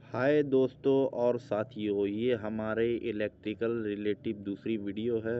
हाय दोस्तों और साथियों, ये हमारे इलेक्ट्रिकल रिलेटिव दूसरी वीडियो है।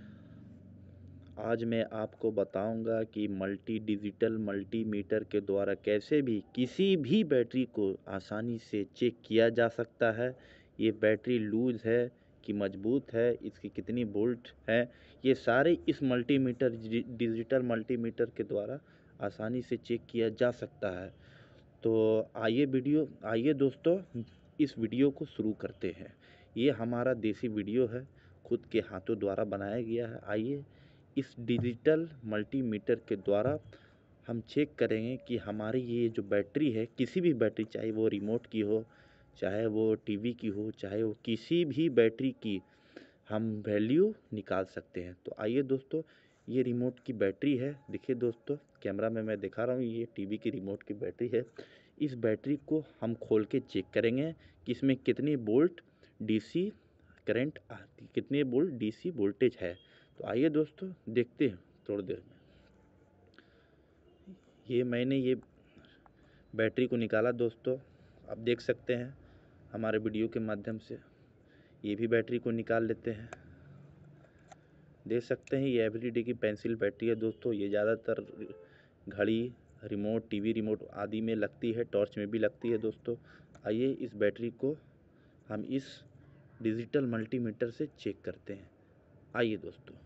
आज मैं आपको बताऊंगा कि डिजिटल मल्टीमीटर के द्वारा कैसे भी किसी भी बैटरी को आसानी से चेक किया जा सकता है। ये बैटरी लूज है कि मजबूत है, इसकी कितनी वोल्ट है, ये सारे इस डिजिटल मल्टीमीटर के द्वारा आसानी से चेक किया जा सकता है। तो आइए दोस्तों, इस वीडियो को शुरू करते हैं। ये हमारा देसी वीडियो है, खुद के हाथों द्वारा बनाया गया है। आइए इस डिजिटल मल्टीमीटर के द्वारा हम चेक करेंगे कि हमारी ये जो बैटरी है, किसी भी बैटरी, चाहे वो रिमोट की हो, चाहे वो टीवी की हो, चाहे वो किसी भी बैटरी की, हम वैल्यू निकाल सकते हैं। तो आइए दोस्तों, ये रिमोट की बैटरी है। देखिए दोस्तों, कैमरा में मैं दिखा रहा हूँ, ये टीवी की रिमोट की बैटरी है। इस बैटरी को हम खोल के चेक करेंगे कि इसमें कितनी वोल्ट डीसी करंट आती, कितने वोल्ट डीसी वोल्टेज है। तो आइए दोस्तों, देखते हैं थोड़ी देर में। मैंने ये बैटरी को निकाला दोस्तों, आप देख सकते हैं हमारे वीडियो के माध्यम से। ये भी बैटरी को निकाल लेते हैं। देख सकते हैं ये एवरीडे की पेंसिल बैटरी है दोस्तों। ये ज़्यादातर घड़ी, रिमोट, टीवी रिमोट आदि में लगती है, टॉर्च में भी लगती है दोस्तों। आइए इस बैटरी को हम इस डिजिटल मल्टीमीटर से चेक करते हैं। आइए दोस्तों,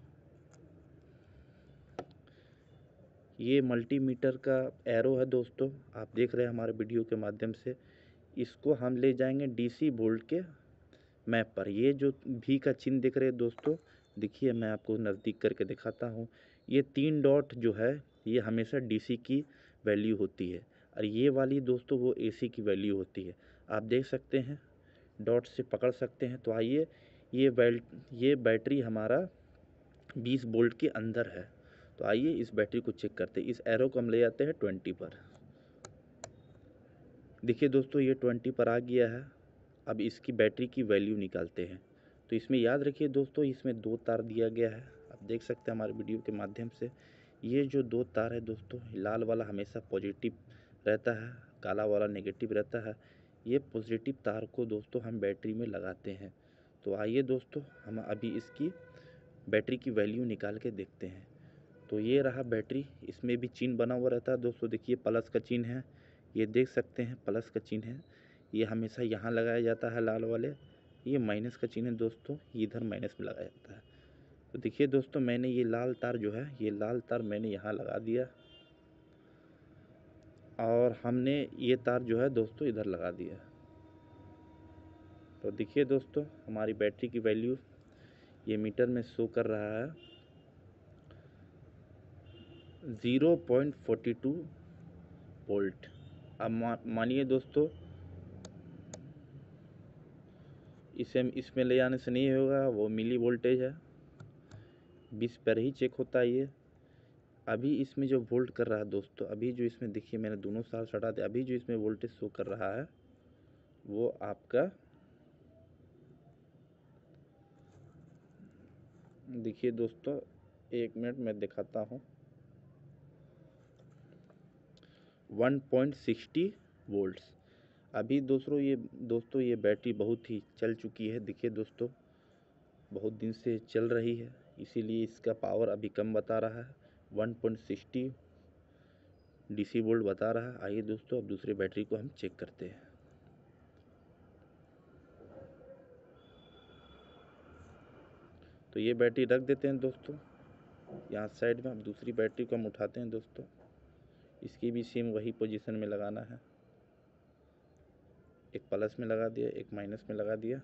ये मल्टीमीटर का एरो है दोस्तों, आप देख रहे हैं हमारे वीडियो के माध्यम से। इसको हम ले जाएंगे डीसी वोल्ट के मैप पर। ये जो भी का चिन्ह दिख रहे हैं दोस्तों, देखिए मैं आपको नज़दीक करके दिखाता हूँ। ये 3 डॉट जो है, ये हमेशा डीसी की वैल्यू होती है, और ये वाली दोस्तों वो एसी की वैल्यू होती है। आप देख सकते हैं, डॉट से पकड़ सकते हैं। तो आइए, ये बैटरी हमारा 20 वोल्ट के अंदर है। तो आइए इस बैटरी को चेक करते हैं। इस एरो को हम ले जाते हैं 20 पर। देखिए दोस्तों, ये 20 पर आ गया है। अब इसकी बैटरी की वैल्यू निकालते हैं। तो इसमें याद रखिए दोस्तों, इसमें 2 तार दिया गया है, आप देख सकते हैं हमारे वीडियो के माध्यम से। ये जो 2 तार है दोस्तों, लाल वाला हमेशा पॉजिटिव रहता है, काला वाला नेगेटिव रहता है। ये पॉजिटिव तार को दोस्तों हम बैटरी में लगाते हैं। तो आइए दोस्तों, हम अभी इसकी बैटरी की वैल्यू निकाल के देखते हैं। तो ये रहा बैटरी, इसमें भी चिन्ह बना हुआ रहता है दोस्तों। देखिए प्लस का चिन्ह है, ये देख सकते हैं प्लस का चिन्ह है, ये हमेशा यहाँ लगाया जाता है लाल वाले। ये माइनस का चिन्ह है दोस्तों, ये इधर माइनस में लगाया जाता है। तो देखिए दोस्तों, मैंने ये लाल तार जो है, ये लाल तार मैंने यहाँ लगा दिया, और हमने ये तार जो है दोस्तों इधर लगा दिया। तो देखिए दोस्तों, हमारी बैटरी की वैल्यू ये मीटर में शो कर रहा है 0.42 वोल्ट। अब मानिए दोस्तों, इसे इसमें ले जाने से नहीं होगा, वो मिली वोल्टेज है, 20 पर ही चेक होता है ये। अभी इसमें जो वोल्ट कर रहा है दोस्तों, अभी जो इसमें देखिए मैंने दोनों तार हटा दिया, अभी जो इसमें वोल्टेज शो कर रहा है वो आपका, देखिए दोस्तों, 1 मिनट मैं दिखाता हूँ, 1.60 वोल्ट्स। अभी दोस्तों ये बैटरी बहुत ही चल चुकी है। देखिए दोस्तों, बहुत दिन से चल रही है, इसीलिए इसका पावर अभी कम बता रहा है, 1.60 डीसी वोल्ट बता रहा है। आइए दोस्तों, अब दूसरी बैटरी को हम चेक करते हैं। तो ये बैटरी रख देते हैं दोस्तों यहाँ साइड में। अब दूसरी बैटरी को हम उठाते हैं दोस्तों, इसकी भी सेम वही पोजीशन में लगाना है। एक प्लस में लगा दिया, एक माइनस में लगा दिया।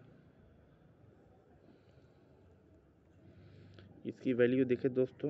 इसकी वैल्यू देखें दोस्तों,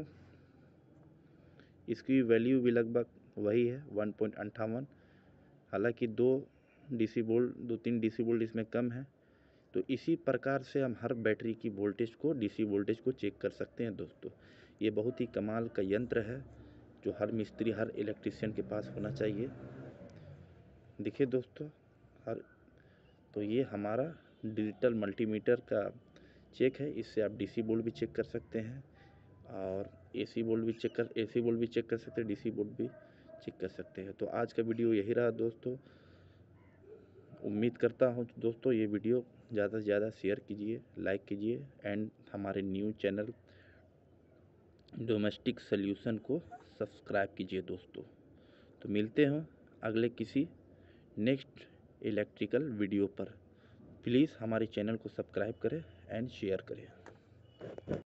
इसकी वैल्यू भी लगभग वही है, 1.58। हालांकि 2-3 डीसी वोल्ट इसमें कम है। तो इसी प्रकार से हम हर बैटरी की वोल्टेज को, डीसी वोल्टेज को चेक कर सकते हैं दोस्तों। ये बहुत ही कमाल का यंत्र है, जो हर मिस्त्री, हर इलेक्ट्रिशियन के पास होना चाहिए। देखिए दोस्तों, हर तो ये हमारा डिजिटल मल्टीमीटर का चेक है। इससे आप डीसी वोल्ट भी चेक कर सकते हैं, और एसी वोल्ट भी चेक कर सकते हैं, डीसी वोल्ट भी चेक कर सकते हैं। तो आज का वीडियो यही रहा दोस्तों। उम्मीद करता हूँ दोस्तों ये वीडियो ज़्यादा से ज़्यादा शेयर कीजिए, लाइक कीजिए एंड हमारे न्यूज़ चैनल डोमेस्टिक सॉल्यूशन को सब्सक्राइब कीजिए दोस्तों। तो मिलते हैं अगले किसी नेक्स्ट इलेक्ट्रिकल वीडियो पर। प्लीज़ हमारे चैनल को सब्सक्राइब करें एंड शेयर करें।